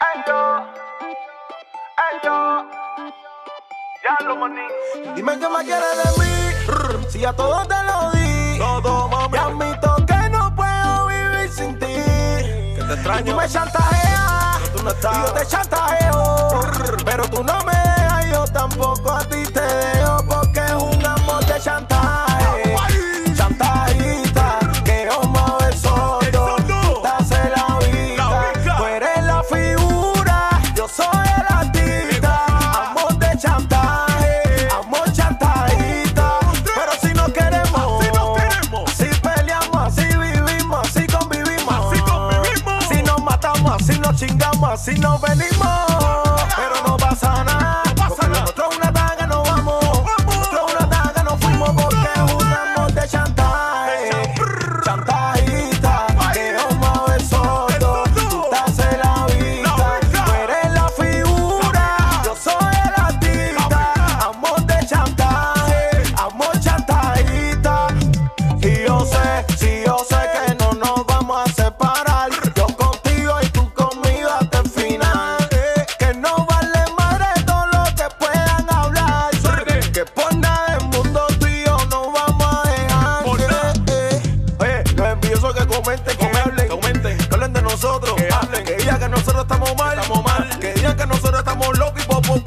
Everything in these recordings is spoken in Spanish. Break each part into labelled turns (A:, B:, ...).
A: Ya lo maní.
B: Dime qué más quieres de mí, si ya todo te lo di.
A: Todo, mami.
B: Ya admito que no puedo vivir sin ti.
A: Que te extraño.
B: Tú me chantajeas,
A: pero tú no estás.
B: y yo te chantajeo. Pero tú no me dejas, yo tampoco a ti te dejo. Porque es un amor de chantaje. Chantajista, que yo mueve solo. Tú te haces la vida. Tú eres la figura, yo soy el artista. Amor de chantaje, amor chantajista. Pero si no queremos, si peleamos, así vivimos, así convivimos. Si nos matamos, así nos chingamos, así nos venimos. Pero no pasa nada. Nosotros una daga nos vamos. Nosotros una daga nos fuimos porque es un amor de chantaje. Chantajista, que yo mueve sordo. Tú te haces la vida. Tú eres la figura, yo soy el artista. Amor de chantaje, amor chantajista. Y yo sé, sí, yo sé que no nos vamos a separar. Yo contigo y tú conmigo hasta el final. Que no vale madre todo lo que puedan hablar. Que por nada del mundo tú y yo no vamos a dejar. Oye, los envidiosos que comenten, que hablen de nosotros. Que digan que nosotros estamos mal. Que digan que nosotros estamos locos y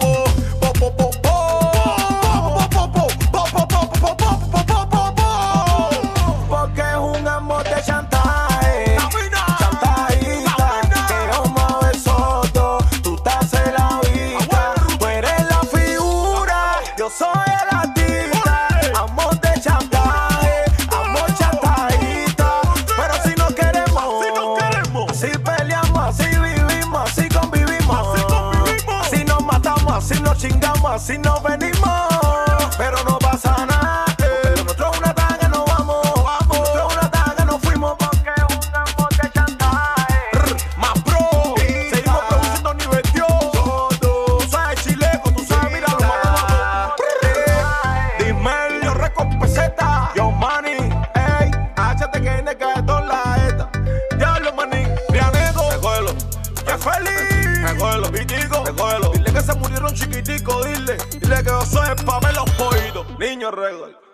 B: porque es un amor de chantaje. Chantajista, que yo mueve sordo. Tú te haces la vida. Tú eres la figura, yo soy el artista. Amor de chantaje, amor chantajista. Pero si no queremos, así peleamos, así vivimos, así convivimos. Así nos matamos, así nos chingamos, así nos venimos. Pero no pasa nada. Nosotros una daga nos vamos. Nosotros una daga nos fuimos porque es un amor de chantaje. Más pro, seguimos produciendo nivel Dios. Tú sabes chileco, tú sabes, mira los malos. Dímelo, recompenseta. Yo money, ey, HTKN que de todas las estas. Ya lo maní, Rianego, recógelo. Que feliz, recógelo. Vitico, recógelo. Dile que se murieron chiquitico, dile que yo soy el Pamelo Pollo. Niño, recógelo.